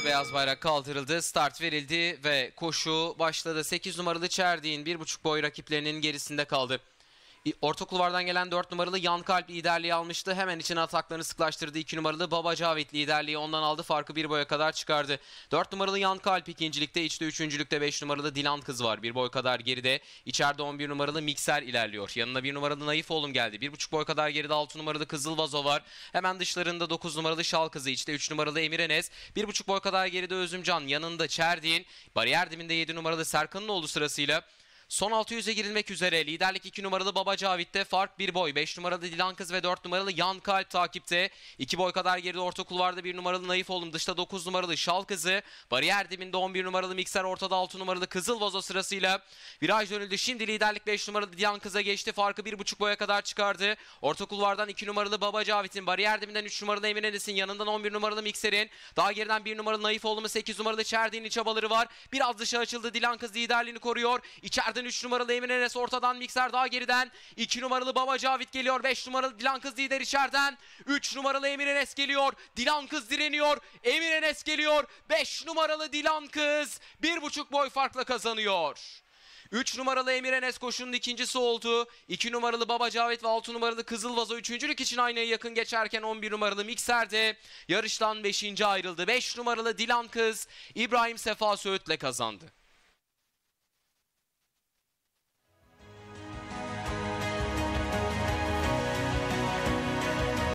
beyaz bayrak kaldırıldı, start verildi ve koşu başladı. 8 numaralı Çerdin 1,5 boy rakiplerinin gerisinde kaldı. Orta kulvardan gelen 4 numaralı Yan Kalp liderliği almıştı. Hemen içine ataklarını sıklaştırdı. 2 numaralı Baba Cavit liderliği ondan aldı. Farkı 1 boya kadar çıkardı. 4 numaralı Yan Kalp ikincilikte, içte üçüncülükte 5 numaralı Dilan Kız var. 1 boy kadar geride. İçeride 11 numaralı Mikser ilerliyor. Yanına 1 numaralı Naif Oğlum geldi. 1,5 boy kadar geride 6 numaralı Kızıl Vazo var. Hemen dışlarında 9 numaralı Şal Kızı. İçte 3 numaralı Emir Enes. 1,5 boy kadar geride Özümcan. Yanında Çerdin. Bariyer dibinde 7 numaralı Serkan'ın oğlu sırasıyla. Son 600'e girilmek üzere. Liderlik 2 numaralı Baba Cavit'te. Fark 1 boy. 5 numaralı Dilan Kız ve 4 numaralı Yan Kalp takipte. 2 boy kadar geride orta kulvarda 1 numaralı Naif Oğlum. Dışta 9 numaralı Şal Kızı. Bariyer dibinde 11 numaralı Mikser. Ortada 6 numaralı Kızıl Vazo sırasıyla. Viraj dönüldü. Şimdi liderlik 5 numaralı Dilan Kız'a geçti. Farkı 1,5 boya kadar çıkardı. Orta kulvardan 2 numaralı Baba Cavit'in. Bariyer dibinden 3 numaralı Emine Enes'in. Yanından 11 numaralı Mikser'in. Daha geriden 1 numaralı Naif Oğlum'un 8 numaralı Çerdin'in çabaları var. Biraz dışa açıldı. Dilan Kız liderliğini koruyor. İçeriden 3 numaralı Emine Enes, ortadan Mikser, daha geriden 2 numaralı Baba Cavit geliyor. 5 numaralı Dilan Kız lider içeriden. 3 numaralı Emir Enes geliyor. Dilan Kız direniyor. Emir Enes geliyor. 5 numaralı Dilan Kız 1,5 boy farkla kazanıyor. 3 numaralı Emir Enes koşunun ikincisi oldu. 2 numaralı Baba Cavit ve 6 numaralı Kızıl Vazo üçüncülük için aynaya yakın geçerken 11 numaralı Mikser de yarıştan 5. ayrıldı. 5 numaralı Dilan Kız İbrahim Sefa Söğüt'le kazandı.